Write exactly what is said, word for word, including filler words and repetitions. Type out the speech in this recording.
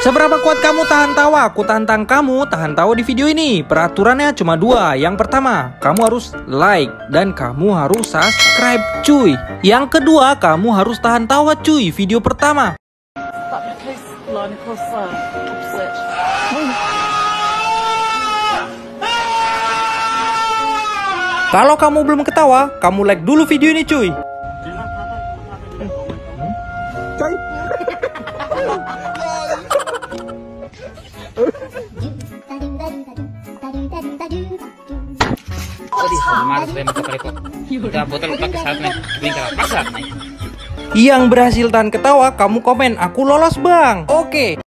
Seberapa kuat kamu tahan tawa? Aku tantang kamu tahan tawa di video ini. Peraturannya cuma dua. Yang pertama, kamu harus like dan kamu harus subscribe cuy. Yang kedua, kamu harus tahan tawa cuy video pertama. Kalau kamu belum ketawa, kamu like dulu video ini cuy. Yang berhasil tahan ketawa, kamu komen aku lolos bang. Oke.